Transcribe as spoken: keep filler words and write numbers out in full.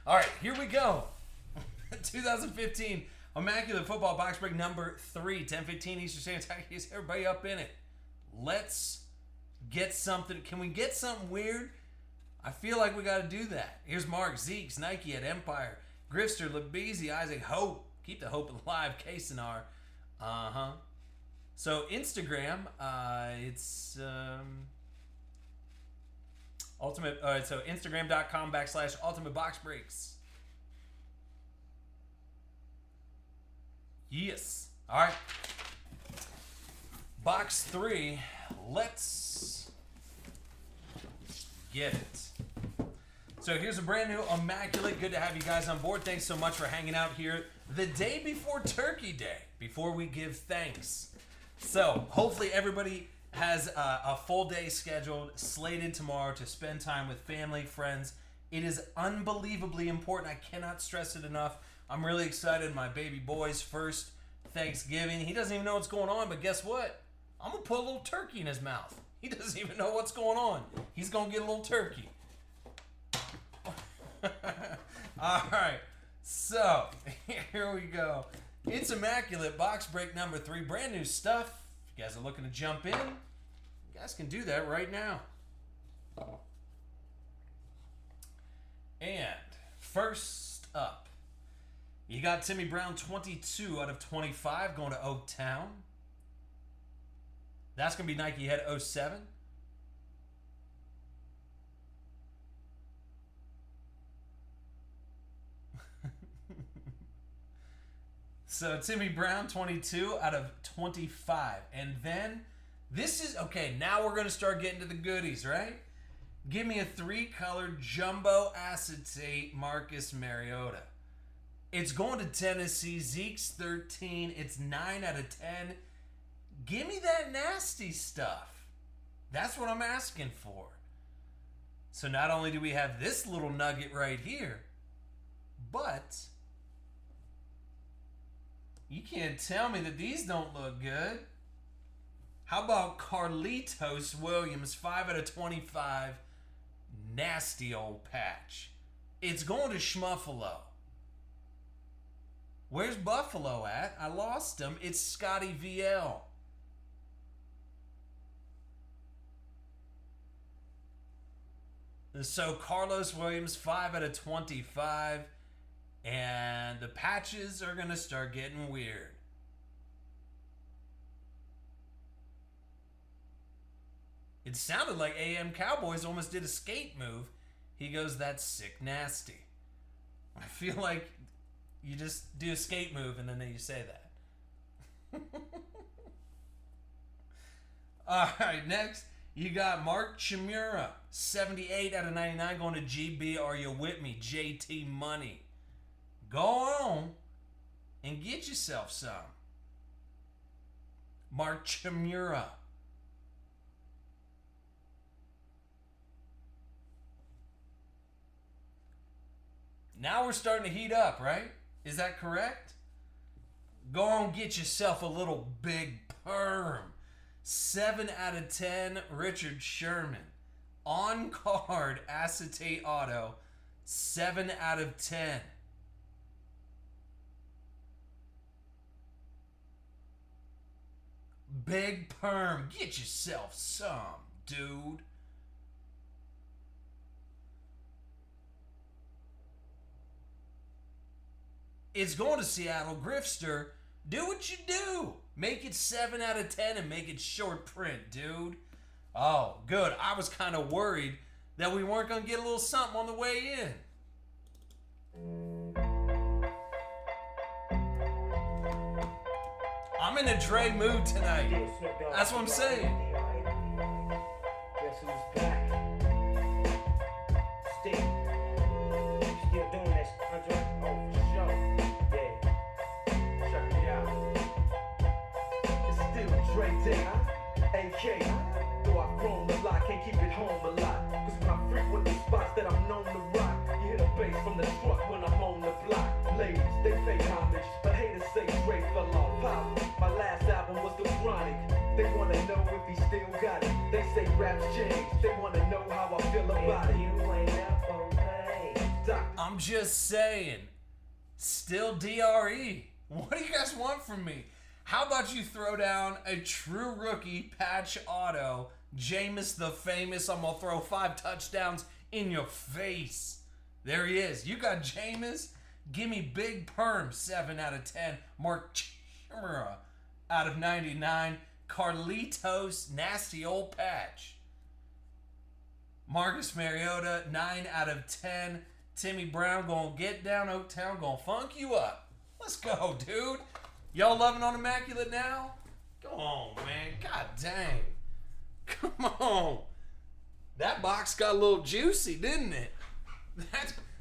All right, here we go. twenty fifteen Immaculate Football Box Break number three, ten fifteen Eastern Standard Time. Everybody up in it. Let's get something. Can we get something weird? I feel like we got to do that. Here's Mark, Zeeks, Nike at Empire, Grifster, Labeezy, Isaac, Hope. Keep the hope alive, Kasinar. Uh-huh. So Instagram, uh, it's um, ultimate. All right, so Instagram.com backslash Ultimate Box Breaks. Yes. All right. Box three. Let's get it. So here's a brand new Immaculate. Good to have you guys on board. Thanks so much for hanging out here the day before Turkey Day, before we give thanks. So hopefully everybody has a, a full day scheduled, slated tomorrow to spend time with family, friends. It is unbelievably important. I cannot stress it enough. I'm really excited. My baby boy's first Thanksgiving. He doesn't even know what's going on, but guess what? I'm going to put a little turkey in his mouth. He doesn't even know what's going on. He's going to get a little turkey. All right. So, here we go. It's Immaculate Box Break number three. Brand new stuff. If you guys are looking to jump in, you guys can do that right now. And first up, you got Timmy Brown twenty-two out of twenty-five going to Oaktown. That's going to be Nike Head oh seven. So Timmy Brown twenty-two out of twenty-five. And then this is, okay, now we're going to start getting to the goodies, right? Give me a three-color jumbo acetate Marcus Mariota. It's going to Tennessee. Zeke's thirteen. It's nine out of ten. Give me that nasty stuff. That's what I'm asking for. So not only do we have this little nugget right here, but you can't tell me that these don't look good. How about Carlitos Williams, five out of twenty-five. Nasty old patch. It's going to Schmuffalo. Where's Buffalo at? I lost him. It's Scotty V L. So Carlos Williams, five out of twenty-five. And the patches are going to start getting weird. It sounded like A M Cowboys almost did a skate move. He goes, that's sick nasty. I feel like you just do a skate move and then you say that. All right, next you got Mark Chimura, seventy-eight out of ninety-nine going to G B. Are you with me? J T Money. Go on and get yourself some. Mark Chimura. Now we're starting to heat up, right? Is that correct? Go on, get yourself a little big perm. seven out of ten, Richard Sherman. On card, acetate auto, seven out of ten. Big perm. Get yourself some, dude. It's going to Seattle. Grifster, do what you do. Make it seven out of ten and make it short print, dude. Oh, good. I was kind of worried that we weren't going to get a little something on the way in. I'm in a Dre mood tonight. That's what I'm saying. Guess who's back? Steve. Still doing this, Andre? Oh, for sure. Yeah. Check me out. It's still Dre Day. A K. Though I've grown a lot, can't keep it home a lot. Cause when I frequent the spots that I'm known to rock, you hear the bass from the truck when I'm on the block. Ladies, they pay homage, but haters say Dre fell off pop. My last album was The Chronic. They wanna know if he still got it. They say rap's changed. They wanna know how I feel about it. You ain't up on pay. I'm just saying. Still D R E. What do you guys want from me? How about you throw down a true rookie patch auto, Jameis the Famous? I'm going to throw five touchdowns in your face. There he is. You got Jameis. Give me Big Perm, seven out of ten. Mark Chimera out of ninety-nine. Carlitos, nasty old patch. Marcus Mariota, nine out of ten. Timmy Brown going to get down Oaktown, going to funk you up. Let's go, dude. Y'all loving on Immaculate now? Go on, man. God dang. Come on. That box got a little juicy, didn't it? That...